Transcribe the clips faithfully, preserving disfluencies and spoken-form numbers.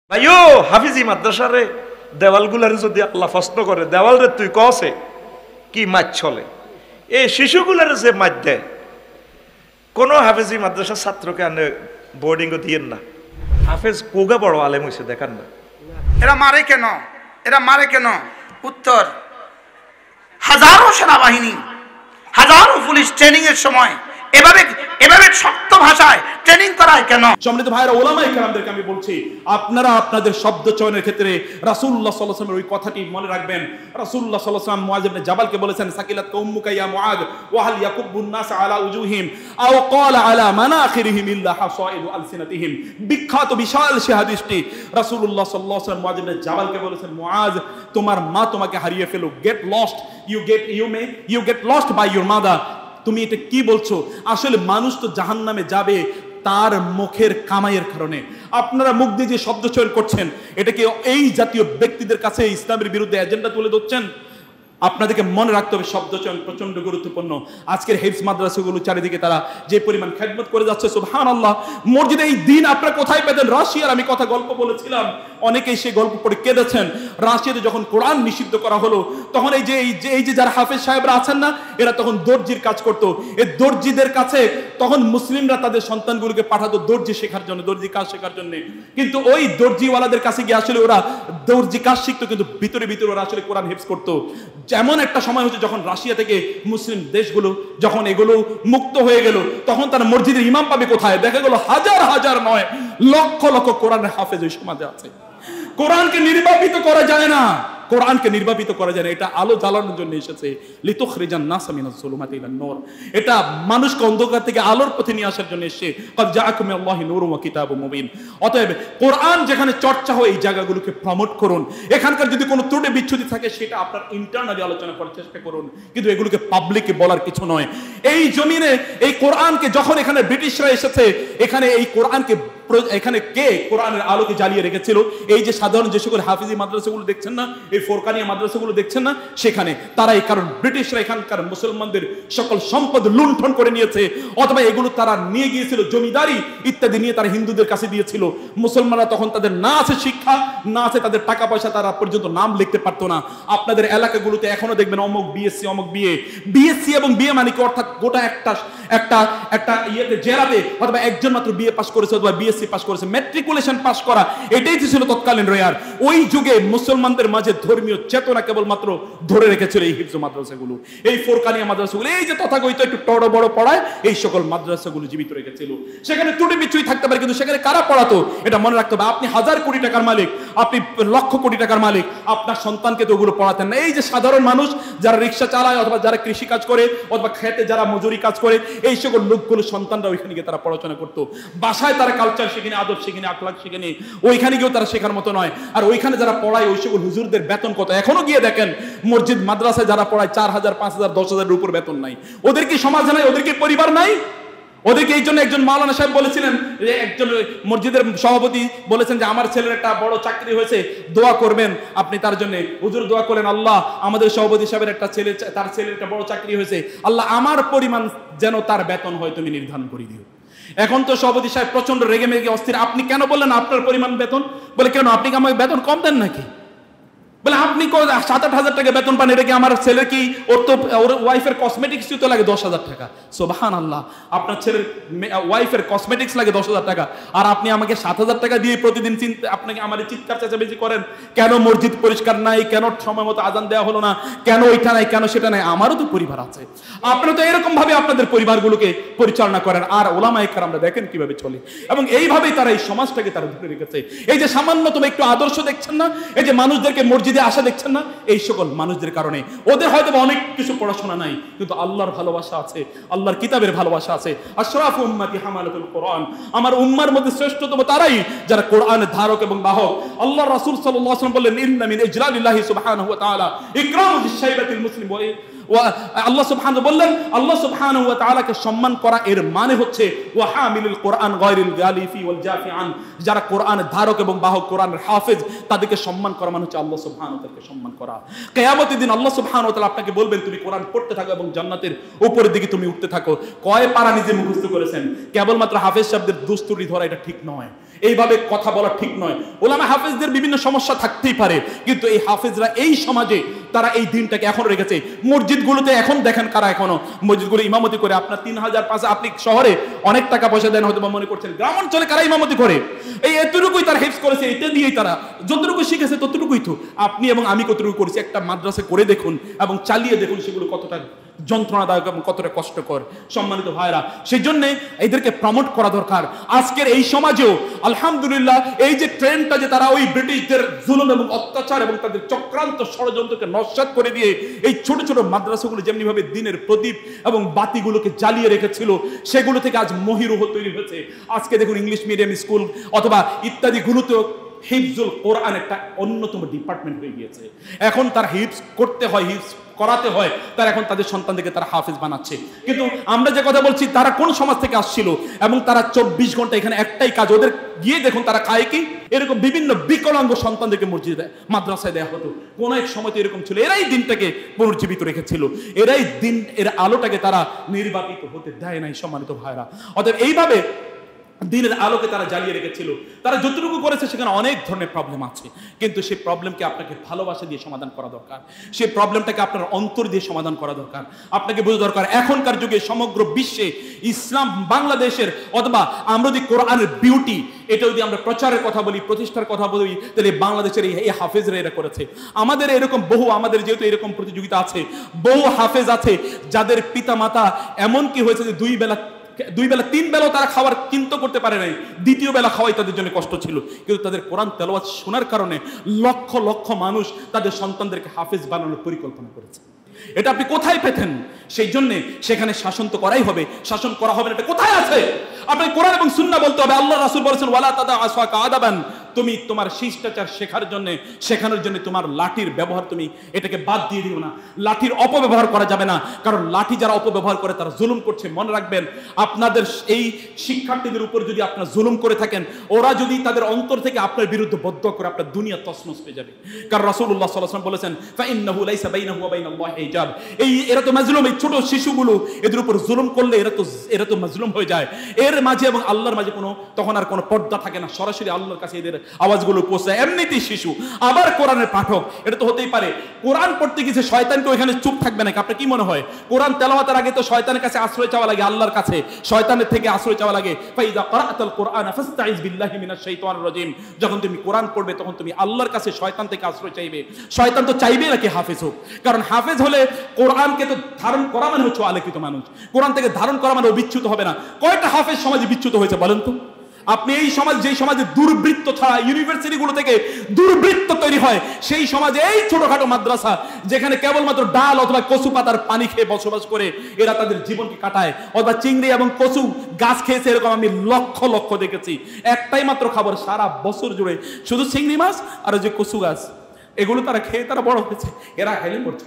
ভাইও হাফিজি মাদ্রাসারে দেওয়ালগুলার যদি আল্লাহ প্রশ্ন করে দেওয়াল রে তুই কসে কি মাছ চলে এই শিশুগুলার যে মাছ দেয় কোনো হাফিজি মাদ্রাসার ছাত্রকে আনে বোর্ডিং দিয়েন না। হাফেজ কোগা বড় আলেম হয়েছে দেখান না। এরা মারে কেন এরা মারে কেন উত্তর, হাজারো সেনাবাহিনী হাজারো পুলিশ ট্রেনিং এর সময় এভাবে এভাবে শক্ত ভাষায় ট্রেনিং করায় কেন? সম্মানিত ভাইরা, ওলামায়ে কেরামদেরকে আমি বলছি, আপনারা আপনাদের শব্দ চয়নের ক্ষেত্রে রাসূলুল্লাহ সাল্লাল্লাহু আলাইহি ওয়াসাল্লামের ওই কথাটি মনে রাখবেন। রাসূলুল্লাহ সাল্লাল্লাহু আলাইহি ওয়াসাল্লাম মুআয ইবনে জাবালকে বলেছেন, সাকিলাত উম্মুকা ইয়া মুআয ওয়া হাল ইয়াকুবুন নাস আলা উজুহিম আও ক্বালা আলা মানাখিরিহিম ইল্লা হাসাইদু আলসিনাতিহিম। বিখ্যাত বিশাল সে হাদিসটি রাসূলুল্লাহ সাল্লাল্লাহু আলাইহি ওয়াসাল্লাম মুআয ইবনে জাবালকে বলেছেন, মুআয তোমার মা তোমাকে হারিয়ে ফেলুক, get lost you get you may you get lost by your mother. তুমি এটা কি বলছো? আসলে মানুষ তো জাহান্নামে যাবে তার মুখের কামাইয়ের কারণে। আপনারা মুখ দিয়ে যে শব্দ চয়ন করছেন, এটা কি এই জাতীয় ব্যক্তিদের কাছে ইসলামের বিরুদ্ধে এজেন্ডা তুলে ধরছেন? আপনাদেরকে মনে রাখতে হবে শব্দ চয়ন প্রচন্ড গুরুত্বপূর্ণ। আজকের হিফজ মাদ্রাসাগুলো চারিদিকে তারা যে পরিমাণ খেদমত করে যাচ্ছে, সুবহানাল্লাহ। মসজিদে এই দিন আপনারা কোথায় পেতেন? রাশিয়ার আমি কথা গল্প বলেছিলাম, অনেকেই সেই গল্প পড়ে কেঁদেছেন। রাশিয়াতে যখন কোরআন নিষিদ্ধ করা হলো, তখন এই যে এই যে এই যে যারা হাফেজ সাহেবরা আছেন না, এরা তখন দর্জির কাজ করতো। এই দর্জিদের কাছে তখন মুসলিমরা তাদের সন্তানগুলোকে পাঠাতো দর্জি শেখার জন্য, দর্জি কাজ শেখার জন্য। কিন্তু ওই দর্জিওয়ালাদের কাছে গিয়ে আসলে ওরা দর্জি কাজ শিখতো, কিন্তু ভিতরে ভিতরে ওরা আসলে কোরআন হিফজ করতো। যেমন একটা সময় হচ্ছে যখন রাশিয়া থেকে মুসলিম দেশগুলো যখন এগুলো মুক্ত হয়ে গেল, তখন তারা মসজিদের ইমাম পাবে কোথায়? দেখা গেল হাজার হাজার নয় লক্ষ লক্ষ কোরআনের হাফেজ ওই সমাজে আছে। কোরআনকে নির্বাপিত করা যায় না, কোরআনকে নির্বাপিত করা যায় না। এটা আলো জ্বালানোর জন্য এসেছে, লিতুখরিজান নাসা মিনাজ যুলুমাতি ইলান নূর। এটা মানুষকে অন্ধকার থেকে আলোর পথে নিয়ে আসার জন্য এসেছে। ক্বাদ জাআকুম মিনাল্লাহি নূরুন ওয়া কিতাবুম মুবিন। অতএব কোরআন যেখানে চর্চা হয় এই জায়গাগুলোকে প্রমোট করুন। এখানকার যদি কোনো ত্রুটি বিচ্ছুতি থাকে সেটা আপনার ইন্টারনালি আলোচনা করার চেষ্টা করুন, কিন্তু এগুলোকে পাবলিকে বলার কিছু নয়। এই জমিনে এই কোরআনকে যখন এখানে ব্রিটিশরা এসেছে, এখানে এই কোরআনকে এখানে কে কোরআনের আলোকে জ্বালিয়ে রেখেছিল? এই যে সাধারণ যে সকল হাফিজি মাদ্রাসাগুলো দেখছেন না, এই ফোরকানিয়া মাদ্রাসাগুলো দেখছেন না, সেখানে তারাই, কারণ ব্রিটিশরা এখানকার মুসলমানদের সকল সম্পদ লুণ্ঠন করে নিয়েছে, অথবা এগুলো তারা নিয়ে গিয়েছিল জমিদারি ইত্যাদি নিয়ে তারা হিন্দুদের কাছে দিয়েছিল। মুসলমানরা তখন তাদের না আছে শিক্ষা, না আছে তাদের টাকা পয়সা, তারা পর্যন্ত নাম লিখতে পারতো না। আপনাদের এলাকাগুলোতে এখনো দেখবেন অমুক বিএসসি অমুক বিএ, বিএসসি এবং বিএ মানে কি? অর্থাৎ গোটা একটা একটা একটা ইয়েতে জেলাতে অথবা একজন মাত্র বিএ পাস করেছে অথবা বিএসসি পাস করেছে, ম্যাট্রিকুলেশন পাস করা, এটাই ছিল তৎকালীন রেয়ার। ওই যুগে মুসলমানদের মাঝে ধর্মীয় চেতনা কেবলমাত্র ধরে রেখেছিল এই হিফজ মাদ্রাসাগুলো, এই ফোরকানিয়া মাদ্রাসাগুলো, এই যে তথাকথিত একটু বড় বড় পড়ায় এই সকল মাদ্রাসাগুলো জীবিত রেখেছিল। সেখানে ত্রুটি বিচ্ছুতি থাকতে পারে, কিন্তু সেখানে কারা পড়াতো এটা মনে রাখতে হবে। আপনি হাজার কোটি টাকার মালিক, আপনি লক্ষ কোটি টাকার মালিক, আপনার সন্তানকে তো ওগুলো পড়াতেন না। এই যে সাধারণ মানুষ যারা রিক্সা চালায় অথবা যারা কৃষি কাজ করে অথবা খেতে যারা মজুরি কাজ করে, এই সকল লোকগুলো সন্তানরা ওইখানে গিয়ে তারা পড়াশোনা করতো। বাসায় তারা কালচার শিখেনি, আদব শিখেনি, আখলাক শিখেনি, ওইখানে গিয়েও তারা শেখার মতো নয়। আর ওইখানে যারা পড়ায় ওই সকল হুজুরদের বেতন কত? এখনো গিয়ে দেখেন মসজিদ মাদ্রাসায় যারা পড়ায় চার হাজার পাঁচ হাজার দশ হাজারের উপর বেতন নাই। ওদের কি সমাজ নাই? ওদের কি পরিবার নাই? ওদেরকে এই জন্য একজন মাওলানা সাহেব বলেছিলেন, যে একজন মসজিদের সভাপতি বলেছেন যে আমার ছেলের একটা বড় চাকরি হয়েছে, দোয়া করবেন আপনি তার জন্য। হুজুর দোয়া করেন, আল্লাহ আমাদের সভাপতি সাহেবের একটা ছেলে, তার ছেলের একটা বড় চাকরি হয়েছে, আল্লাহ আমার পরিমাণ যেন তার বেতন হয় তুমি নির্ধারণ করে দিও। এখন তো সভাপতি সাহেব প্রচন্ড রেগে মেগে অস্থির। আপনি কেন বললেন আপনার পরিমাণ বেতন? বলে কেন, আপনি কি আমাকে বেতন কম দেন নাকি? বলে আপনি সাত আট হাজার টাকা বেতন পান, এটা কি আমার ছেলের কি? ওর তো ওর ওয়াইফের কসমেটিক্স তো লাগে দশ হাজার টাকা। সুবহানাল্লাহ, আপনার ছেলের ওয়াইফের কসমেটিক্স লাগে দশ হাজার টাকা, আর আপনি আমাকে সাত হাজার টাকা দিয়ে প্রতিদিন চিন্তা আপনাকে আমার চিৎকার চেঁচামেচি করেন, কেন মসজিদ পরিষ্কার নাই, কেন সময় মতো আজান দেওয়া হলো না, কেন ওইটা নাই, কেন সেটা নাই। আমারও তো পরিবার আছে, আপনারা তো এরকম ভাবে আপনাদের পরিবারগুলোকে পরিচালনা করেন। আর ওলামায়ে কেরামরা দেখেন কিভাবে চলে, এবং এইভাবেই তারা এই সমাজটাকে তারা ধরে রেখেছে। এই যে সামান্যতম একটু আদর্শ দেখছেন না, এই যে মানুষদেরকে মসজিদে আসা দেখছেন না, এই সকল মানুষদের কারণে। ওদের হয়তো অনেক কিছু পড়াশোনা নাই, কিন্তু আল্লাহর ভালোবাসা আছে, আল্লাহর কিতাবের ভালোবাসা আছে। আশরাফু উম্মতি হামালাতুল কোরআন, আমার উম্মার মধ্যে শ্রেষ্ঠতম তারাই যারা কোরআনের ধারক এবং বাহক। আল্লাহর রাসূল সাল্লাল্লাহু আলাইহি ওয়াসাল্লাম বললেন, ইন্না মিন ইজলালিল্লাহি সুবহানাহু ওয়া তাআলা ইকরামু বিশ-শাইবাতিল মুসলিম। আল্লাহ সুবহানাহু বললেন, আল্লাহ সুবহানাহু ওয়া তাআলাকে সম্মান করা এর মানে হচ্ছে ওয়া হামিলুল কোরআন গায়রিল গালিফি ওয়াল জাফি আন, যারা কোরআনের ধারক এবং বাহক, কোরআনের হাফেজ, তাদেরকে সম্মান করা মানে হচ্ছে আল্লাহ সুবহানাহু ওয়া তাআলাকে সম্মান করা। কিয়ামতের দিন আল্লাহ সুবহানাহু ওয়া তাআলা আপনাকে বলবেন তুমি কোরআন পড়তে থাকো এবং জান্নাতের উপরের দিকে তুমি উঠতে থাকো। কয় পারা নিজে মুখস্থ করেছেন? কেবলমাত্র হাফেজ সাহেবদের দুস্তুরি ধরা এটা ঠিক নয়। এইভাবে কথা বলা ঠিক নয়। ওলামা হাফেজদের বিভিন্ন সমস্যা থাকতেই পারে, কিন্তু এই হাফেজরা এই সমাজে তারা এই দিনটাকে এখন রেখেছে। মসজিদগুলোতে এখন দেখেন কারা এখনো মসজিদগুলো ইমামতি করে। আপনার তিন হাজার পাঁচ আপনি শহরে অনেক টাকা পয়সা দেন হয়তো বা মনে করছেন, গ্রাম অঞ্চলে কারা ইমামতি করে? এই এতটুকুই তারা হিফজ করেছে, এটা দিয়েই তারা যতটুকু শিখেছে ততটুকুই তো। আপনি এবং আমি কতটুকু করেছি একটা মাদ্রাসা করে দেখুন এবং চালিয়ে দেখুন সেগুলো কতটা যন্ত্রণাদায়ক এবং কতটা কষ্টকর। সম্মানিত ভাইরা, সেই জন্য এদেরকে প্রমোট করা দরকার। আজকের এই সমাজেও আলহামদুলিল্লাহ এই যে ট্রেন্ডটা যে তারা ওই ব্রিটিশদের জুলুম এবং অত্যাচার এবং তাদের চক্রান্ত ষড়যন্ত্রকে নস্যাৎ করে দিয়ে এই ছোট ছোট মাদ্রাসাগুলো যেমনি ভাবে দিনের প্রদীপ এবং বাতিগুলোকে জ্বালিয়ে রেখেছিল, সেগুলো থেকে আজ মহিরুহ তৈরি হয়েছে। আজকে দেখুন ইংলিশ মিডিয়াম স্কুল অথবা ইত্যাদি গুলোতেও হিফজুল কোরআন একটা অন্যতম ডিপার্টমেন্ট হয়ে গিয়েছে। এখন তার হিফজ করতে হয়, হিফজ করাতে হয়, তারা এখন তাদের সন্তানদেরকে তারা হাফেজ বানাচ্ছে। কিন্তু আমরা যে কথা বলছি তারা কোন সমাজ থেকে আসছিল এবং তারা চব্বিশ ঘন্টা এখানে একটাই কাজ, ওদের গিয়ে দেখুন তারা খায় কি? এরকম বিভিন্ন বিকলাঙ্গ সন্তানদেরকে মসজিদে মাদ্রাসায় দেওয়া হতো। কোন এক সময় তো এরকম ছিল, এরাই দিনটাকে পুনর্জীবিত রেখেছিল, এরাই দিন এর আলোটাকে তারা নির্বাপিত হতে দেয় নাই। সম্মানিত ভাইরা, অতএব এইভাবে দিনের আলোকে তারা জ্বালিয়ে রেখেছিল। তারা যতটুকু করেছে সেখানে অনেক ধরনের প্রবলেম আছে, কিন্তু সেই প্রবলেমকে আপনাকে ভালোবাসা দিয়ে সমাধান করা দরকার। সেই প্রবলেমটাকে আপনার অন্তর দিয়ে সমাধান করা দরকার। আপনাকে বোঝা দরকার এখনকার যুগে সমগ্র বিশ্বে ইসলাম বাংলাদেশের অথবা আমরা যদি কোরআনের বিউটি এটা যদি আমরা প্রচারের কথা বলি, প্রতিষ্ঠার কথা বলি, তাহলে বাংলাদেশের এই হাফেজরা এরা করেছে। আমাদের এরকম বহু, আমাদের যেহেতু এরকম প্রতিযোগিতা আছে, বহু হাফেজ আছে যাদের পিতা মাতা এমন কি হয়েছে যে দুই বেলা দুই বেলা তিন বেলাও তারা খাবার চিন্তা করতে পারে নাই, দ্বিতীয় বেলা খাওয়াই তাদের জন্য কষ্ট ছিল। কিন্তু তাদের কোরআন তেলাওয়াত শোনার কারণে লক্ষ লক্ষ মানুষ তাদের সন্তানদেরকে হাফেজ বানানোর পরিকল্পনা করেছে। এটা আপনি কোথায় পেতেন? সেই জন্য সেখানে শাসন তো করাই হবে, শাসন করা হবে না এটা কোথায় আছে? আপনি কোরআন এবং সুন্নাহ বলতে হবে। আল্লাহ রাসূল বলেছেন ওয়ালা তাদা আসওয়াকা আদাবান, তুমি তোমার শিষ্টাচার শেখার জন্য শেখানোর জন্য তোমার লাঠির ব্যবহার তুমি এটাকে বাদ দিয়ে দিও না। লাঠির অপব্যবহার করা যাবে না, কারণ লাঠি যারা অপব্যবহার করে তারা জুলুম করছে। মনে রাখবেন, আপনাদের এই শিক্ষার্থীদের উপর যদি আপনারা জুলুম করে থাকেন, ওরা যদি তাদের অন্তর থেকে আপনার বিরুদ্ধে বদদোয়া করে, আপনার দুনিয়া তছনছ হয়ে যাবে। কারণ রাসূলুল্লাহ সাল্লাল্লাহু আলাইহি ওয়াসাল্লাম বলেছেন ফাইন্নাহু লাইসা বাইনাহু ওয়া বাইনাল্লাহি হিজাব, এই এরা তো মাজলুম, এই ছোট শিশুগুলো এদের উপর জুলুম করলে এরা তো এরা তো মাজলুম হয়ে যায়। এর মাঝে এবং আল্লাহর মাঝে কোনো তখন আর কোনো পর্দা থাকে না, সরাসরি আল্লাহর কাছে এদের আওয়াজগুলো পৌঁছায়। এমনিতেই শিশু, আবার কোরআনের পাঠক, এটা তো হতেই পারে। কোরআন পড়তে গেছে শয়তানকে ওইখানে চুপ থাকবে নাকি? আপনার কি মনে হয় কোরআন তেলাওয়াতের আগে তো শয়তানের কাছে আশ্রয় চাওয়া লাগে, আল্লাহর কাছে শয়তানের থেকে আশ্রয় চাওয়া লাগে। ফাইজা ক্রাআতাল কুরআন ফাস্তাইজ বিল্লাহি মিনাশ শাইতানির রাজিম, যখন তুমি কোরআন পড়বে তখন তুমি আল্লাহর কাছে শয়তান থেকে আশ্রয় চাইবে। শয়তান তো চাইবে নাকি হাফেজ হোক, কারণ হাফেজ হলে কোরআনকে তো ধারণ করা মানে হচ্ছে আলোকিত মানুষ, কোরআন থেকে ধারণ করা মানে বিচ্যুত হবে না। কয়টা হাফেজ সমাজে বিচ্যুত হয়েছে বলেন তো? আপনি এই সমাজ, যে সমাজে দুর্বৃত্ত ছাড়া ইউনিভার্সিটিগুলো থেকে দুর্বৃত্ত তৈরি হয়, সেই সমাজে এই ছোটখাটো মাদ্রাসা যেখানে কেবলমাত্র ডাল অথবা কচু পাতার পানি খেয়ে বসবাস করে এরা তাদের জীবনকে কাটায়, অথবা চিংড়ি এবং কচু গাছ খেয়েছে, এরকম আমি লক্ষ লক্ষ দেখেছি। একটাই মাত্র খাবার সারা বছর জুড়ে, শুধু চিংড়ি মাছ আর যে কচু গাছ, এগুলো তারা খেয়ে তারা বড় হয়েছে। এরা খাইলে মরছে।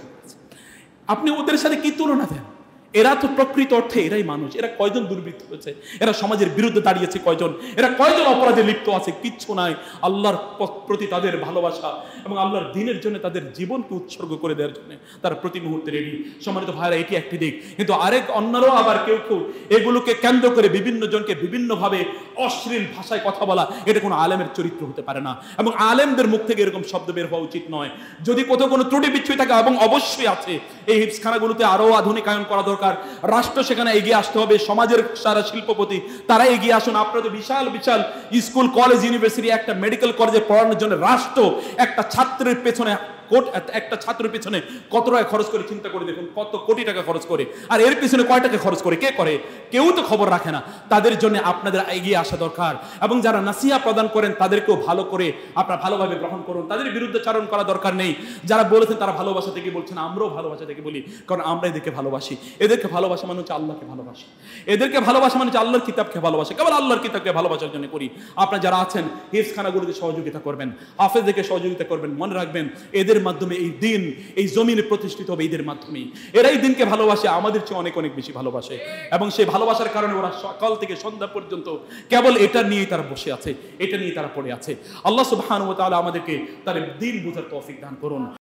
আপনি ওদের সাথে কি তুলনা দেন? এরা তো প্রকৃত অর্থে এরাই মানুষ। এরা কয়জন দুর্বৃত্ত হয়েছে, এরা সমাজের বিরুদ্ধে দাঁড়িয়েছে কয়জন, এরা কয়জন অপরাধে লিপ্ত আছে? কিচ্ছু নাই। আল্লাহর প্রতি তাদের ভালোবাসা এবং আল্লাহর দ্বীনের জন্য তাদের জীবনকে উৎসর্গ করে দেওয়ার জন্য তারা প্রতি মুহূর্তে রেডি। সম্মানিত ভাইরা, এটি একটি দিক। কিন্তু আরেক অন্যরাও আবার কেউ কেউ এগুলোকে কেন্দ্র করে বিভিন্ন জনকে বিভিন্নভাবে অশ্লীল ভাষায় কথা বলা, এটা কোনো আলেমের চরিত্র হতে পারে না এবং আলেমদের মুখ থেকে এরকম শব্দ বের হওয়া উচিত নয়। যদি কোথাও কোনো ত্রুটি বিচ্ছুতি থাকে, এবং অবশ্যই আছে, এই হিফজখানাগুলোতে আরো আধুনিকায়ন করা দরকার। রাষ্ট্র সেখানে এগিয়ে আসতে হবে, সমাজের সারা শিল্পপতি তারা এগিয়ে আসুন। আপনারা তো বিশাল বিশাল স্কুল, কলেজ, ইউনিভার্সিটি, একটা মেডিকেল কলেজে পড়ানোর জন্য রাষ্ট্র একটা ছাত্রের পেছনে একটা ছাত্রের পিছনে কত টাকা খরচ করে চিন্তা করে দেখুন, কত কোটি টাকা খরচ করে। আর এর পিছনে কয় টাকা খরচ করে কে করে? কেউ তো খবর রাখে না। তাদের জন্য আপনাদের এগিয়ে আসা দরকার এবং যারা নাসিহা প্রদান করেন তাদেরকেও ভালো করে আপনারা ভালোভাবে গ্রহণ করুন। তাদের বিরুদ্ধে চারণ করা দরকার নেই। যারা বলেছেন তারা ভালোবাসা থেকে বলছেন, আমরাও ভালোবাসা থেকে বলি, কারণ আমরা এদেরকে ভালোবাসি। এদেরকে ভালোবাসা মানে হচ্ছে আল্লাহকে ভালোবাসি, এদেরকে ভালোবাসা মানে হচ্ছে আল্লাহর কিতাবকে ভালোবাসে। কেবল আল্লাহর কিতাবকে ভালোবাসার জন্য করি। আপনারা যারা আছেন হিফজখানাগুলোতে সহযোগিতা করবেন, হাফেজদেরকে সহযোগিতা করবেন। মনে রাখবেন, এদের মাধ্যমে এই দিন এই জমিনে প্রতিষ্ঠিত হবে, এদের মাধ্যমেই। এরাই দিনকে ভালোবাসে, আমাদের চেয়ে অনেক অনেক বেশি ভালোবাসে এবং সেই ভালোবাসার কারণে ওরা সকাল থেকে সন্ধ্যা পর্যন্ত কেবল এটা নিয়েই তারা বসে আছে, এটা নিয়ে তারা পড়ে আছে। আল্লাহ সুবহানাহু ওয়া তাআলা আমাদেরকে তার দিন বুঝার তৌফিক দান করুন।